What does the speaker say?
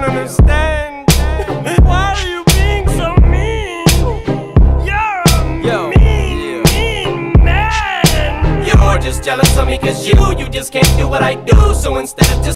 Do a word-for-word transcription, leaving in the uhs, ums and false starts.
understand. Why are you being so mean? You're a Yo, mean, yeah. mean man. You're just jealous of me cause you, you just can't do what I do. So instead of just